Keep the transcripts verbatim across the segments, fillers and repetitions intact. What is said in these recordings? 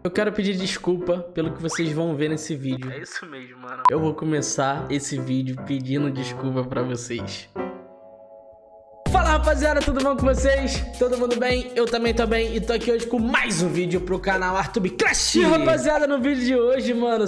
Eu quero pedir desculpa pelo que vocês vão ver nesse vídeo. É isso mesmo, mano. Eu vou começar esse vídeo pedindo desculpa pra vocês. Fala, rapaziada, tudo bom com vocês? Todo mundo bem? Eu também tô bem e tô aqui hoje com mais um vídeo pro canal Artube Clash. E, rapaziada, no vídeo de hoje, mano...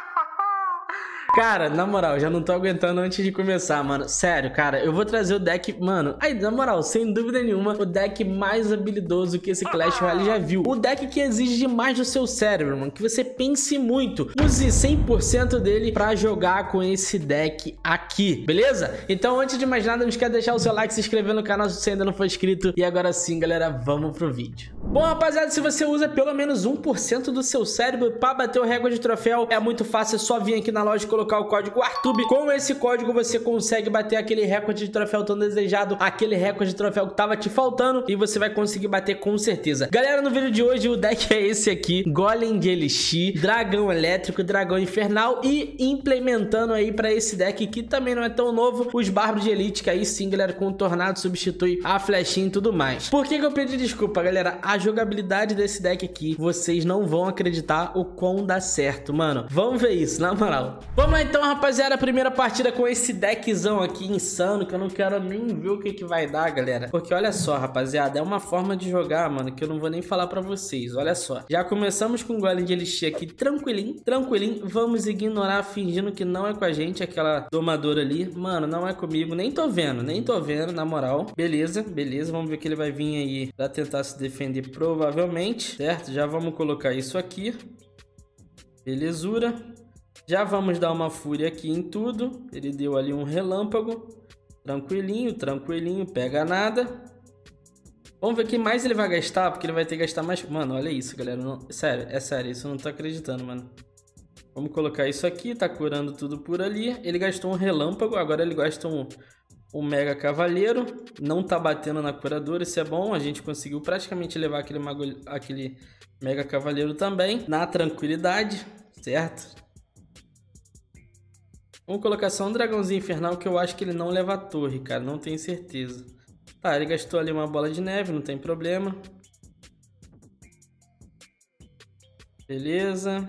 Cara, na moral, já não tô aguentando antes de começar, mano. Sério, cara, eu vou trazer o deck, mano. Aí, na moral, sem dúvida nenhuma, o deck mais habilidoso que esse Clash Royale já viu. O deck que exige demais do seu cérebro, mano. Que você pense muito. Use cem por cento dele pra jogar com esse deck aqui, beleza? Então, antes de mais nada, não esquece de deixar o seu like, se inscrever no canal se você ainda não for inscrito. E agora sim, galera, vamos pro vídeo. Bom, rapaziada, se você usa pelo menos um por cento do seu cérebro pra bater o recorde de troféu, é muito fácil, é só vir aqui na loja e colocar o código Artube. Com esse código você consegue bater aquele recorde de troféu tão desejado, aquele recorde de troféu que tava te faltando, e você vai conseguir bater com certeza. Galera, no vídeo de hoje o deck é esse aqui: Golem de Elixir, Dragão Elétrico, Dragão Infernal, e implementando aí pra esse deck que também não é tão novo, os Bárbaros de Elite, que aí sim, galera, com o Tornado substitui a flechinha e tudo mais. Por que que eu pedi desculpa, galera? A jogabilidade desse deck aqui, vocês não vão acreditar o quão dá certo, mano. Vamos ver isso, na moral. Vamos lá então, rapaziada, a primeira partida com esse deckzão aqui insano, que eu não quero nem ver o que que vai dar, galera. Porque olha só, rapaziada, é uma forma de jogar, mano, que eu não vou nem falar pra vocês. Olha só, já começamos com o Golem de Elixir aqui, tranquilinho, tranquilinho. Vamos ignorar, fingindo que não é com a gente, aquela domadora ali. Mano, não é comigo, nem tô vendo, nem tô vendo, na moral. Beleza, beleza, vamos ver que ele vai vir aí pra tentar se defender, provavelmente, certo? Já vamos colocar isso aqui. Belezura. Já vamos dar uma fúria aqui em tudo. Ele deu ali um relâmpago. Tranquilinho, tranquilinho. Pega nada. Vamos ver o que mais ele vai gastar, porque ele vai ter que gastar mais... Mano, olha isso, galera. Não... Sério, é sério. Isso eu não tô acreditando, mano. Vamos colocar isso aqui. Tá curando tudo por ali. Ele gastou um relâmpago. Agora ele gasta um, um mega cavaleiro. Não tá batendo na curadora. Isso é bom. A gente conseguiu praticamente levar aquele, mago... aquele mega cavaleiro também. Na tranquilidade, certo? Vamos colocar só um dragãozinho infernal, que eu acho que ele não leva a torre, cara. Não tenho certeza. Tá, ele gastou ali uma bola de neve, não tem problema. Beleza.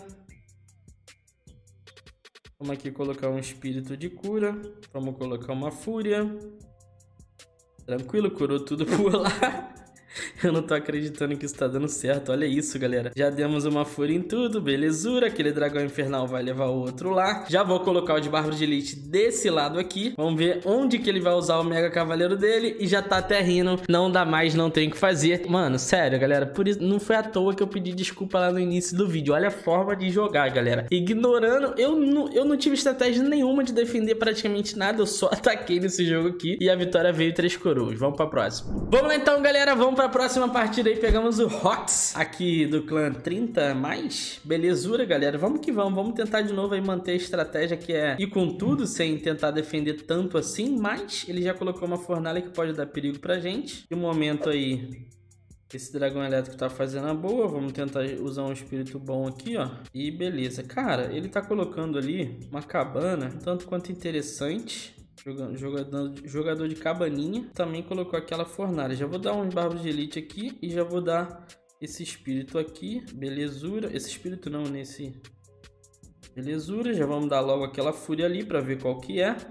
Vamos aqui colocar um espírito de cura. Vamos colocar uma fúria. Tranquilo, curou tudo por lá. Eu não tô acreditando que isso tá dando certo. Olha isso, galera. Já demos uma fúria em tudo, belezura. Aquele dragão infernal vai levar o outro lá. Já vou colocar o de Bárbaro de Elite desse lado aqui. Vamos ver onde que ele vai usar o mega cavaleiro dele. E já tá até rindo. Não dá mais, não tem o que fazer. Mano, sério, galera. Por isso, não foi à toa que eu pedi desculpa lá no início do vídeo. Olha a forma de jogar, galera. Ignorando. Eu não, eu não tive estratégia nenhuma de defender praticamente nada. Eu só ataquei nesse jogo aqui. E a vitória veio três coroas. Vamos pra próxima. Vamos lá então, galera. Vamos pra próxima partida aí. Pegamos o Rox aqui do clã trinta mais. Belezura, galera. Vamos que vamos. Vamos tentar de novo aí manter a estratégia, que é ir com tudo, sem tentar defender tanto assim. Mas ele já colocou uma fornalha que pode dar perigo pra gente. De momento aí, esse dragão elétrico tá fazendo a boa. Vamos tentar usar um espírito bom aqui, ó. E beleza. Cara, ele tá colocando ali uma cabana, tanto quanto interessante. Jogador, jogador de cabaninha. Também colocou aquela fornalha. Já vou dar uns Bárbaros de Elite aqui. E já vou dar esse espírito aqui. Belezura. Esse espírito não, nesse... Belezura. Já vamos dar logo aquela fúria ali pra ver qual que é.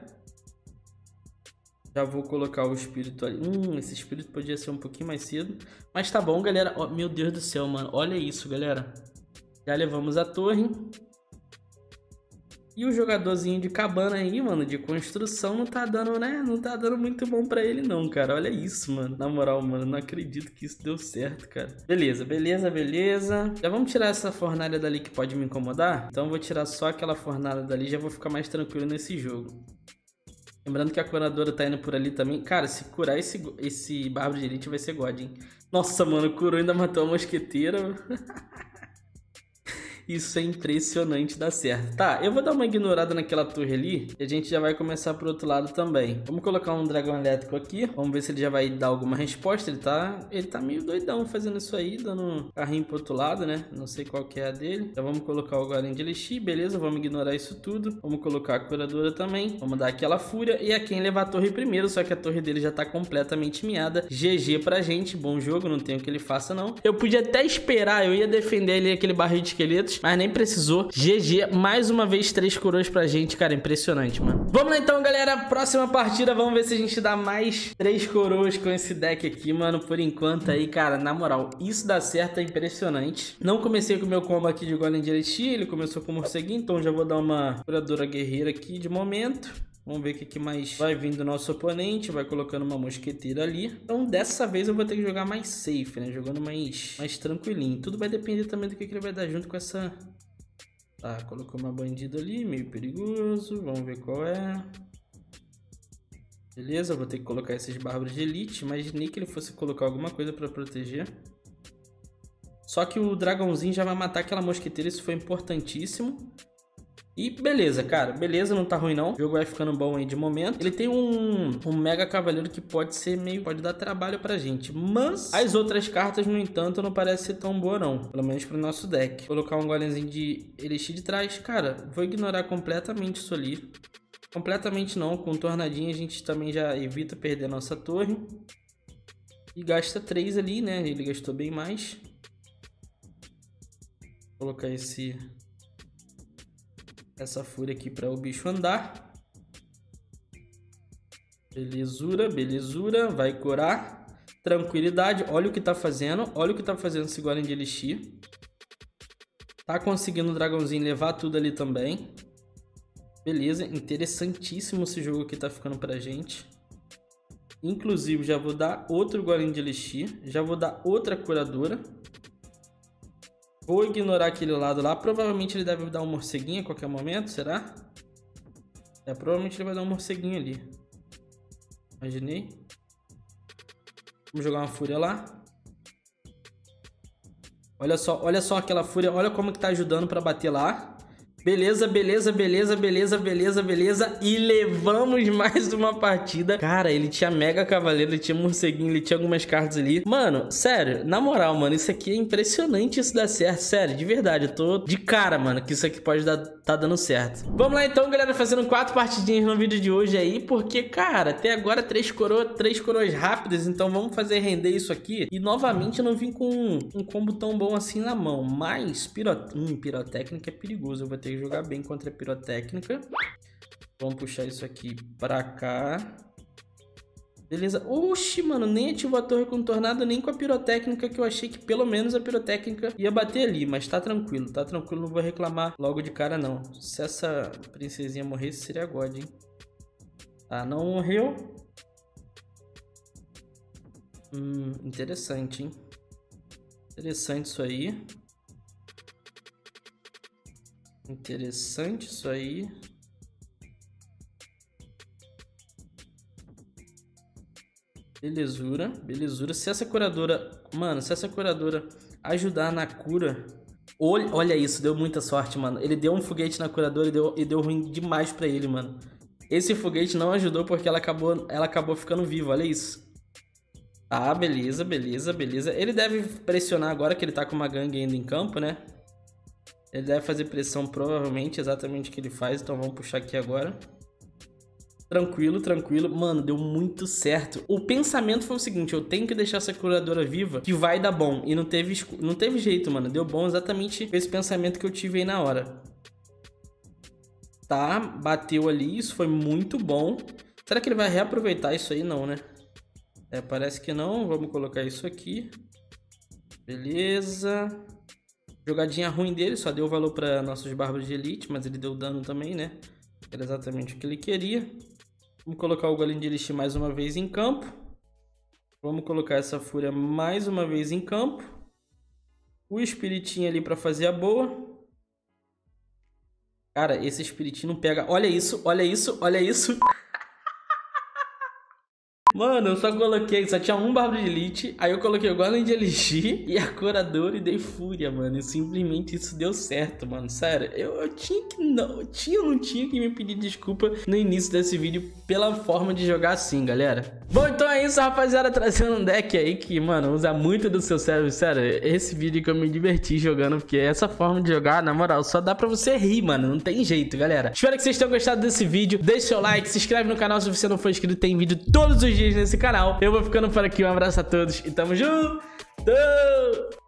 Já vou colocar o espírito ali. Hum, esse espírito podia ser um pouquinho mais cedo. Mas tá bom, galera. Oh, meu Deus do céu, mano. Olha isso, galera. Já levamos a torre. E o jogadorzinho de cabana aí, mano, de construção, não tá dando, né? Não tá dando muito bom pra ele não, cara. Olha isso, mano. Na moral, mano, não acredito que isso deu certo, cara. Beleza, beleza, beleza. Já vamos tirar essa fornalha dali que pode me incomodar? Então eu vou tirar só aquela fornalha dali e já vou ficar mais tranquilo nesse jogo. Lembrando que a curadora tá indo por ali também. Cara, se curar esse, esse Bárbaro de Elite vai ser God, hein? Nossa, mano, curou, ainda matou a mosqueteira. Isso é impressionante, dá certo. Tá, eu vou dar uma ignorada naquela torre ali e a gente já vai começar pro outro lado também. Vamos colocar um dragão elétrico aqui. Vamos ver se ele já vai dar alguma resposta. Ele tá, ele tá meio doidão fazendo isso aí, dando um carrinho pro outro lado, né? Não sei qual que é a dele. Então vamos colocar o golem de elixir, beleza? Vamos ignorar isso tudo. Vamos colocar a curadora também. Vamos dar aquela fúria e a quem levar a torre primeiro, só que a torre dele já tá completamente miada. G G pra gente, bom jogo, não tem o que ele faça não. Eu podia até esperar, eu ia defender ali aquele barril de esqueletos, mas nem precisou. G G, mais uma vez três coroas pra gente, cara, impressionante, mano. Vamos lá então, galera, próxima partida, vamos ver se a gente dá mais três coroas com esse deck aqui, mano. Por enquanto aí, cara, na moral, isso dá certo, é impressionante. Não comecei com o meu combo aqui de golem de elixir, ele começou com o morceguinho, então já vou dar uma curadora guerreira aqui de momento. Vamos ver o que, que mais vai vir do nosso oponente. Vai colocando uma mosqueteira ali. Então dessa vez eu vou ter que jogar mais safe, né? Jogando mais, mais tranquilinho. Tudo vai depender também do que, que ele vai dar junto com essa... Tá, colocou uma bandida ali, meio perigoso. Vamos ver qual é. Beleza, vou ter que colocar esses bárbaros de elite. Imaginei que ele fosse colocar alguma coisa pra proteger. Só que o dragãozinho já vai matar aquela mosqueteira. Isso foi importantíssimo. E beleza, cara, beleza, não tá ruim não. O jogo vai ficando bom aí de momento. Ele tem um, um mega cavaleiro que pode ser meio... Pode dar trabalho pra gente. Mas as outras cartas, no entanto, não parece ser tão boa não. Pelo menos pro nosso deck. Vou colocar um golemzinho de elixir de trás. Cara, vou ignorar completamente isso ali. Completamente não. Com tornadinha a gente também já evita perder a nossa torre. E gasta três ali, né? Ele gastou bem mais. Vou colocar esse... essa fúria aqui para o bicho andar. Belezura, belezura. Vai curar. Tranquilidade. Olha o que tá fazendo. Olha o que tá fazendo esse golem de elixir. Tá conseguindo o dragãozinho levar tudo ali também. Beleza. Interessantíssimo esse jogo que tá ficando pra gente. Inclusive, já vou dar outro golem de elixir. Já vou dar outra curadora. Vou ignorar aquele lado lá. Provavelmente ele deve dar um morceguinho a qualquer momento, será? É, provavelmente ele vai dar um morceguinho ali. Imaginei. Vamos jogar uma fúria lá. Olha só, olha só aquela fúria. Olha como que tá ajudando pra bater lá. Beleza, beleza, beleza, beleza, beleza, beleza. E levamos mais uma partida. Cara, ele tinha mega cavaleiro, ele tinha morceguinho, ele tinha algumas cartas ali. Mano, sério, na moral, mano, isso aqui é impressionante isso dar certo. Sério, de verdade, eu tô de cara, mano, que isso aqui pode dar, tá dando certo. Vamos lá então, galera, fazendo quatro partidinhas no vídeo de hoje aí. Porque, cara, até agora três coroas, três coroas rápidas. Então vamos fazer render isso aqui. E novamente eu não vim com um, um combo tão bom assim na mão. Mas pirot... hum, pirotécnica é perigoso, eu vou ter que jogar bem contra a pirotécnica. Vamos puxar isso aqui pra cá. Beleza. Oxi, mano, nem ativou a torre com tornado, nem com a pirotécnica, que eu achei que pelo menos a pirotécnica ia bater ali. Mas tá tranquilo, tá tranquilo, não vou reclamar logo de cara não. Se essa princesinha morresse, seria God, hein? Tá, não morreu. Hum, interessante, hein? Interessante isso aí. Interessante isso aí. Belezura, belezura. Se essa curadora... Mano, se essa curadora ajudar na cura... Olha, olha isso, deu muita sorte, mano. Ele deu um foguete na curadora e deu, e deu ruim demais pra ele, mano. Esse foguete não ajudou porque ela acabou, ela acabou ficando viva, olha isso. Ah, beleza, beleza, beleza. Ele deve pressionar agora que ele tá com uma gangue ainda em campo, né? Ele deve fazer pressão, provavelmente, exatamente o que ele faz. Então vamos puxar aqui agora. Tranquilo, tranquilo. Mano, deu muito certo. O pensamento foi o seguinte, eu tenho que deixar essa curadora viva, que vai dar bom. E não teve, não teve jeito, mano. Deu bom exatamente com esse pensamento que eu tive aí na hora. Tá, bateu ali. Isso foi muito bom. Será que ele vai reaproveitar isso aí? Não, né? É, parece que não. Vamos colocar isso aqui. Beleza. Jogadinha ruim dele, só deu valor para nossos bárbaros de elite, mas ele deu dano também, né? Era exatamente o que ele queria. Vamos colocar o golem de elixir mais uma vez em campo. Vamos colocar essa fúria mais uma vez em campo. O espiritinho ali para fazer a boa. Cara, esse espiritinho não pega... Olha isso, olha isso, olha isso. Mano, eu só coloquei, só tinha um Bárbaro de Elite, aí eu coloquei o Golem de Elixir e a Curadora e dei Fúria, mano. E simplesmente isso deu certo, mano. Sério, eu, eu tinha que não, eu tinha ou não tinha que me pedir desculpa no início desse vídeo pela forma de jogar assim, galera. Bom, então é isso, rapaziada, trazendo um deck aí que, mano, usa muito do seu cérebro. Sério, esse vídeo que eu me diverti jogando, porque essa forma de jogar, na moral, só dá pra você rir, mano. Não tem jeito, galera. Espero que vocês tenham gostado desse vídeo. Deixe seu like, se inscreve no canal se você não for inscrito. Tem vídeo todos os dias nesse canal. Eu vou ficando por aqui. Um abraço a todos e tamo junto!